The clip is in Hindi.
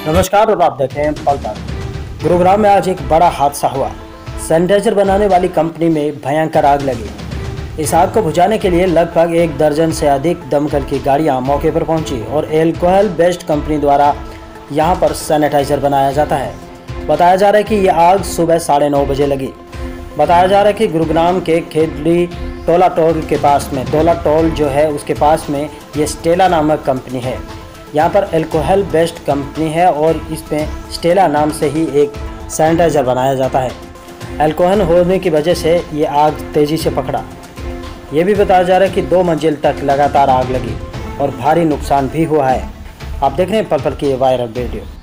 नमस्कार और आप देख रहे हैं पल पल। गुरुग्राम में आज एक बड़ा हादसा हुआ। सैनिटाइजर बनाने वाली कंपनी में भयंकर आग लगी। इस आग को बुझाने के लिए लगभग 1 दर्जन से अधिक दमकल की गाड़ियां मौके पर पहुंची और अल्कोहल बेस्ड कंपनी द्वारा यहां पर सैनिटाइजर बनाया जाता है। बताया जा रहा है कि ये आग सुबह 9:30 बजे लगी। बताया जा रहा है कि गुरुग्राम के खेतड़ी टोला टोल के पास में टोला टोल जो है उसके पास में ये स्टेला नामक कंपनी है। यहाँ पर अल्कोहल बेस्ड कंपनी है और इसमें स्टेला नाम से ही एक सैनिटाइज़र बनाया जाता है। अल्कोहल होने की वजह से ये आग तेज़ी से पकड़ा। ये भी बताया जा रहा है कि 2 मंजिल तक लगातार आग लगी और भारी नुकसान भी हुआ है। आप देख रहे हैं पल पल की ये वायरल वीडियो।